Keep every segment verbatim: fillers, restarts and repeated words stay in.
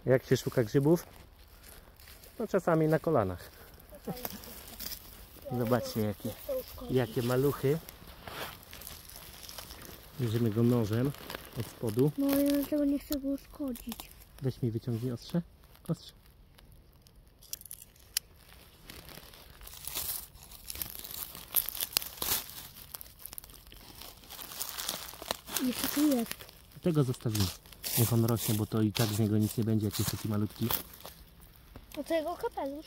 Jak się szuka grzybów? No czasami na kolanach. Zobaczcie jakie, jakie maluchy. Bierzemy go nożem od spodu. No ja tego nie chcę go uszkodzić. Weź mi wyciągnij ostrze. Ostrze. Jeszcze tu jest. Tego zostawimy. Niech on rośnie, bo to i tak z niego nic nie będzie, jak jest taki malutki. No to jego kapelusz.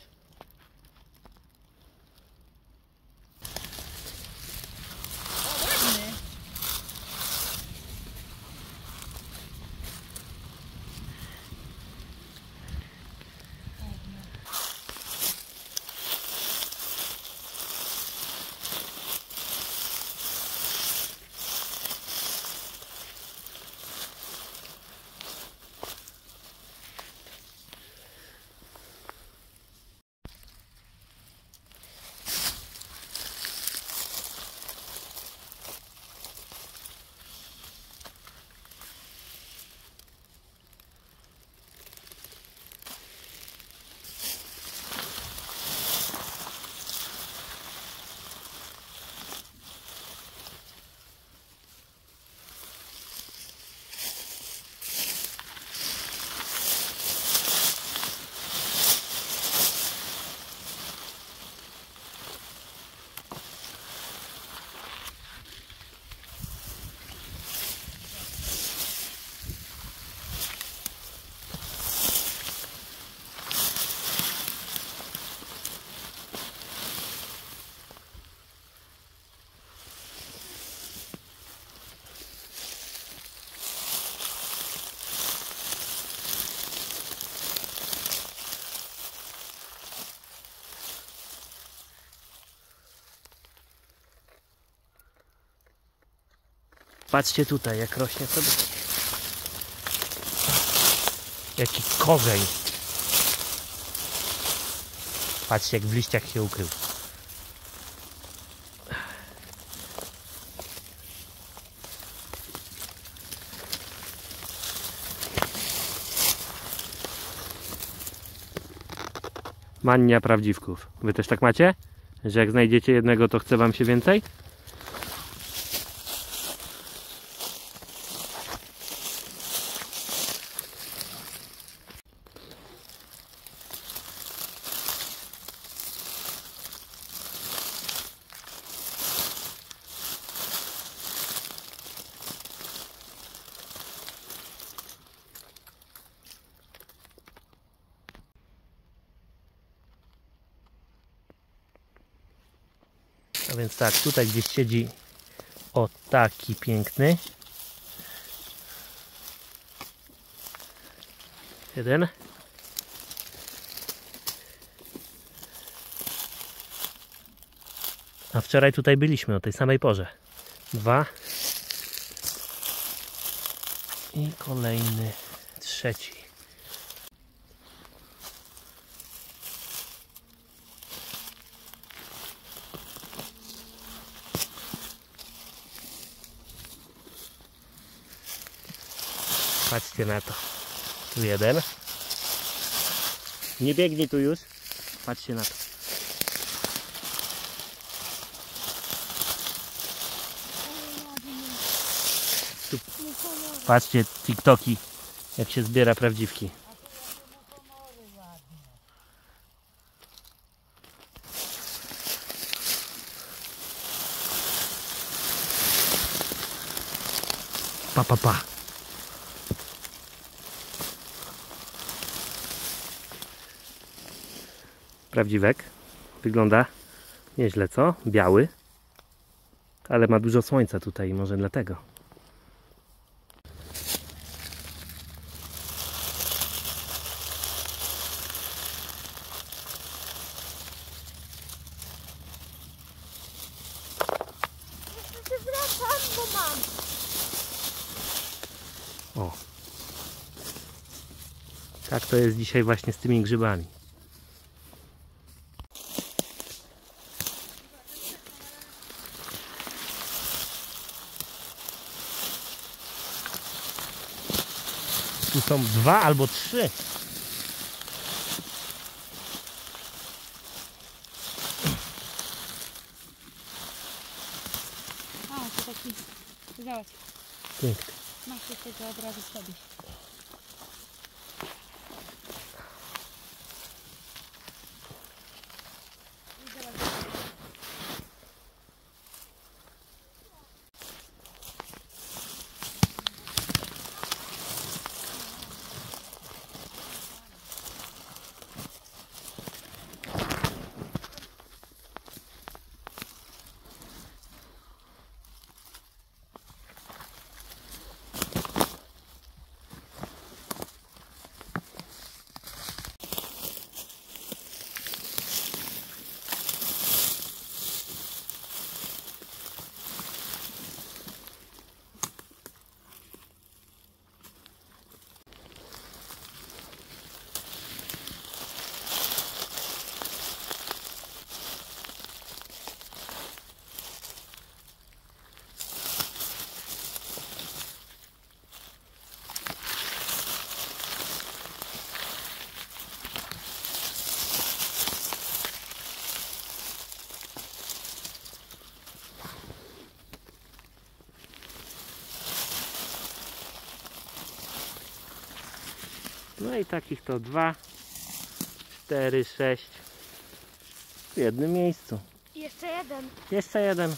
Patrzcie tutaj, jak rośnie sobie. Jaki korzeń. Patrzcie, jak w liściach się ukrył. Mania prawdziwków. Wy też tak macie? Że jak znajdziecie jednego, to chce wam się więcej? A więc tak, tutaj gdzieś siedzi o taki piękny. Jeden. A wczoraj tutaj byliśmy o tej samej porze. Dwa. I kolejny, trzeci. Patrzcie na to. Tu jeden. Nie biegnij tu już. Patrzcie na to. Tu. Patrzcie TikToki, jak się zbiera prawdziwki. Pa, pa, pa. Prawdziwek. Wygląda nieźle, co? Biały. Ale ma dużo słońca tutaj, może dlatego. Wracam, bo mam. O. Tak to jest dzisiaj właśnie z tymi grzybami. Tu są dwa albo trzy. Zobacz, Piękny. masz się tego od razu sobie. No i takich to dwa, cztery, sześć w jednym miejscu. Jeszcze jeden. Jeszcze jeden.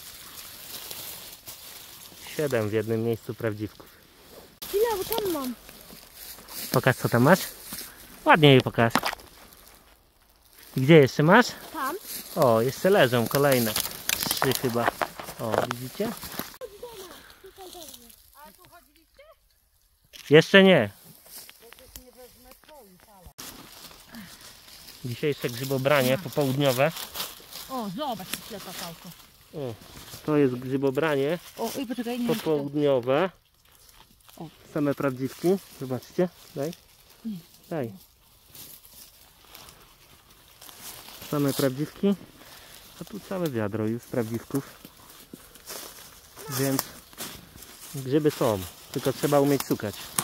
Siedem w jednym miejscu prawdziwków. Chwila, bo tam mam. Pokaż, co tam masz. Ładnie je pokaż. I gdzie jeszcze masz? Tam. O, jeszcze leżą kolejne. Trzy chyba. O, widzicie? Ale tu chodziliście? Jeszcze nie. Dzisiejsze grzybobranie popołudniowe. O, zobacz, ślepa pałko. O, to jest grzybobranie O, i poczekaj, nie wiem, czy to... popołudniowe. O. Same prawdziwki. Zobaczcie. Daj. Nie. Daj. Same prawdziwki. A tu całe wiadro już prawdziwków. Więc grzyby są. Tylko trzeba umieć szukać.